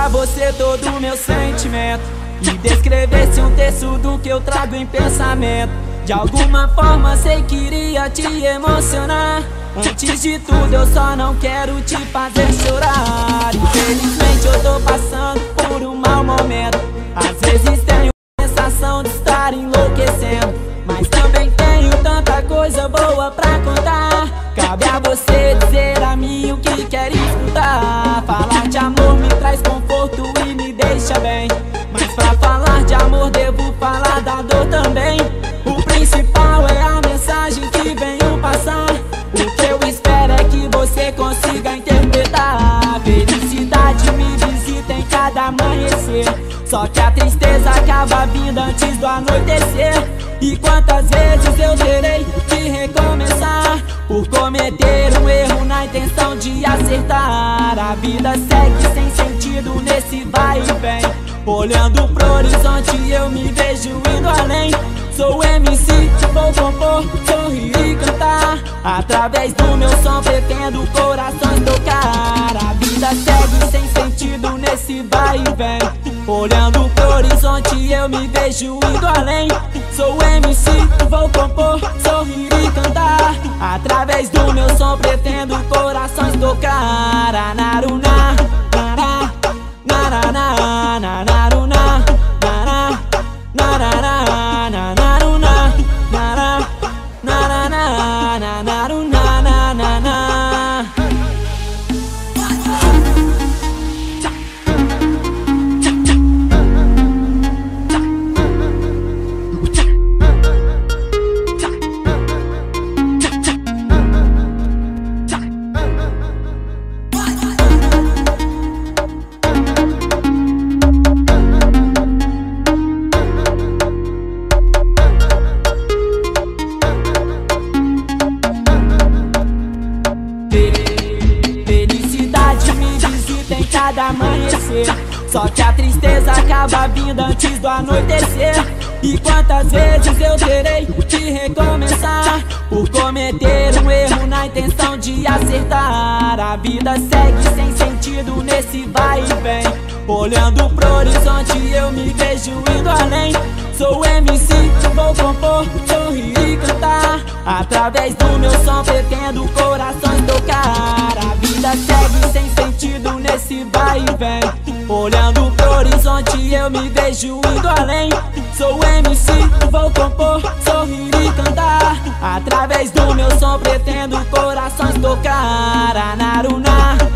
pra você todo o meu sentimento e descrevesse um terço do que eu trago em pensamento. De alguma forma sei que iria te emocionar. Antes de tudo eu só não quero te fazer chorar. Infelizmente eu tô passando por um mau momento. Às vezes tenho a sensação de estar enlouquecendo, mas também tenho tanta coisa boa pra contar. Cabe a você dizer a mim o que quer escutar. Falar de amor me traz conforto e me deixa bem, mas pra falar de amor devo falar da dor também. O principal é a mensagem que venho passar. O que eu espero é que você consiga interpretar. Felicidade me visita em cada amanhecer, só que a tristeza acaba vindo antes do anoitecer. E quantas vezes eu terei que recomeçar por cometer um erro na intenção de acertar. A vida segue sem sentido nesse vai e vem. Olhando pro horizonte eu me vejo indo além. Sou MC, vou compor, sorrir e cantar. Através do meu som pretendo corações tocar. A vida segue sem sentido nesse vai e vem. Olhando pro horizonte eu me vejo indo além. Sou MC, vou compor, sorrir e cantar. Através do meu som pretendo corações tocar. Anaruna, nará, narana, nanaruna, nará, narará, nanaruna, nará, narana, nanaruna, nanana. Felicidade me visita em cada amanhecer, só que a tristeza acaba vindo antes do anoitecer. E quantas vezes eu terei que recomeçar por cometer um erro na intenção de acertar. A vida segue sem sentido nesse vai e vem. Olhando pro horizonte eu me vejo indo além. Sou MC, vou compor, sorrir e cantar. Através do meu som pretendo corações tocar. A vida segue sem sentido nesse vai e vem. Olhando pro horizonte eu me vejo indo além. Sou MC, vou compor, sorrir e cantar. Através do meu som pretendo corações tocar. Anaruna,